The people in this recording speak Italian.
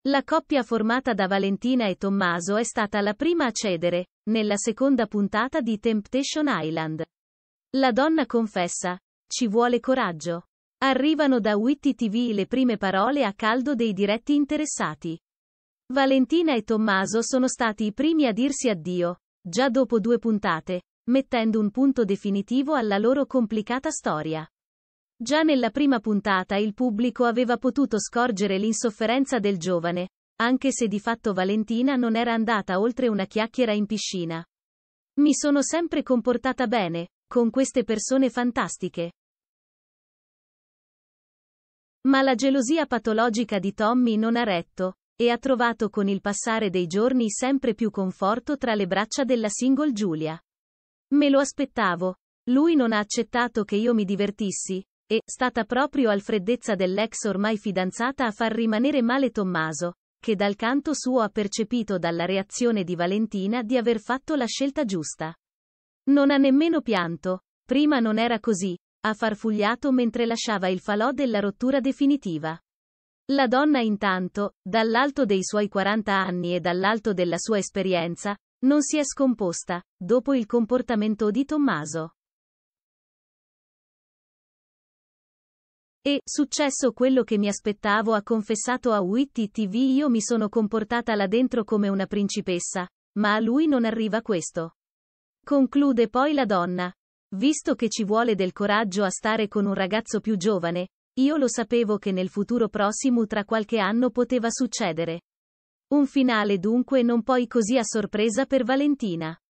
La coppia formata da Valentina e Tommaso è stata la prima a cedere, nella seconda puntata di Temptation Island. La donna confessa: ci vuole coraggio. Arrivano da Witty TV le prime parole a caldo dei diretti interessati. Valentina e Tommaso sono stati i primi a dirsi addio, già dopo 2 puntate, mettendo un punto definitivo alla loro complicata storia. Già nella prima puntata il pubblico aveva potuto scorgere l'insofferenza del giovane, anche se di fatto Valentina non era andata oltre una chiacchiera in piscina. Mi sono sempre comportata bene, con queste persone fantastiche. Ma la gelosia patologica di Tommy non ha retto, e ha trovato con il passare dei giorni sempre più conforto tra le braccia della single Giulia. Me lo aspettavo. Lui non ha accettato che io mi divertissi, e, stata proprio al freddezza dell'ex ormai fidanzata a far rimanere male Tommaso, che dal canto suo ha percepito dalla reazione di Valentina di aver fatto la scelta giusta. Non ha nemmeno pianto, prima non era così, ha farfugliato mentre lasciava il falò della rottura definitiva. La donna intanto, dall'alto dei suoi 40 anni e dall'alto della sua esperienza, non si è scomposta, dopo il comportamento di Tommaso. E, successo quello che mi aspettavo, ha confessato a Witty TV: io mi sono comportata là dentro come una principessa, ma a lui non arriva questo. Conclude poi la donna. Visto che ci vuole del coraggio a stare con un ragazzo più giovane, io lo sapevo che nel futuro prossimo tra qualche anno poteva succedere. Un finale dunque non poi così a sorpresa per Valentina.